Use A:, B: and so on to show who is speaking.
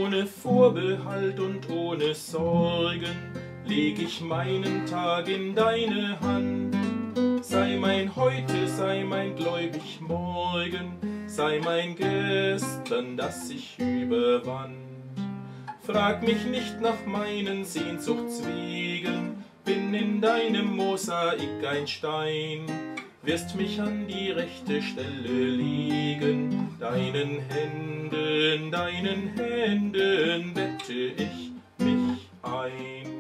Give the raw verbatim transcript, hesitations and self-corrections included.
A: Ohne Vorbehalt und ohne Sorgen leg ich meinen Tag in deine Hand. Sei mein Heute, sei mein gläubig Morgen, sei mein Gestern, das sich überwand. Frag mich nicht nach meinen Sehnsuchtswegen, bin in deinem Mosaik ein Stein. Wirst mich an die rechte Stelle legen, deinen Händen, deinen Händen bette ich mich ein.